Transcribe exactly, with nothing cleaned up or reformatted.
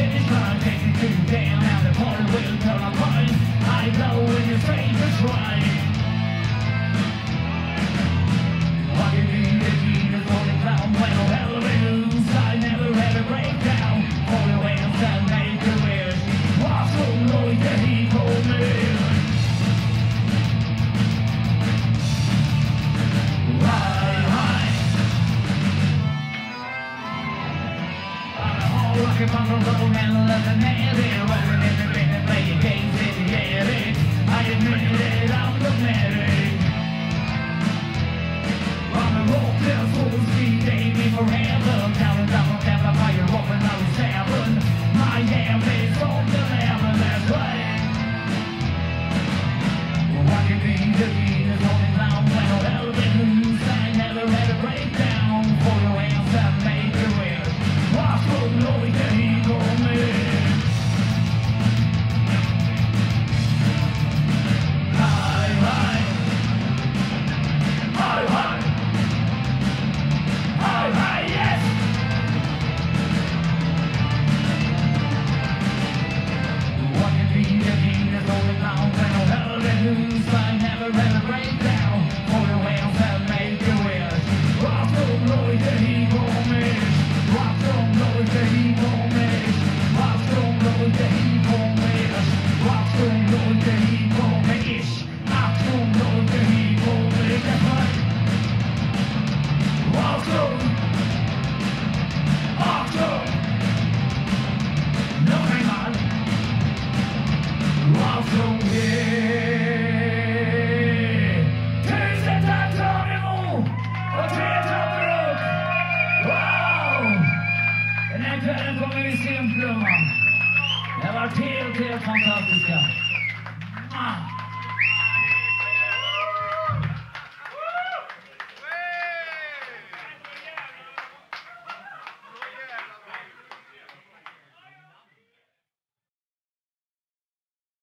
finish line, takes you to down, and the party will turn on fine. I blow in your face and try. What you need is need is only clown, well, hell of a news. I never had a breakdown. For the way I'm sad, make a wish. What's so noise that he told me? Rockin' on the road and living there, rolling in the bin and playing games in the air. I admit it, I'm the medic. On the road, there's full speed, aiming forever. Counting down from ten, fire up when I was seven. My hand is on the level, that's right. What you mean, the beat is only clown, well, hell of a news. I never had a breakdown for the way I'm sad, make a wish. What's so noise that he told me? Hi, hi. Hi, hi. Hi, hi, yes. What you mean, the beat is only clown, well, hell of a news. I never had a breakdown for the way I'm sad, make a wish. What's so noise that he told me? What's so noise that he told me? What's so noise that he told me? What's so noise that he told me? Ish. Achtung, noise that he told me. That's right. What's so? Achtung. No, hang on. What's so? Yeah. Tusen tack Tranemo och tre Trappor Upp. Wow! Den här kvällen kommer vi se en plumma. Det har varit helt, helt fantastiska.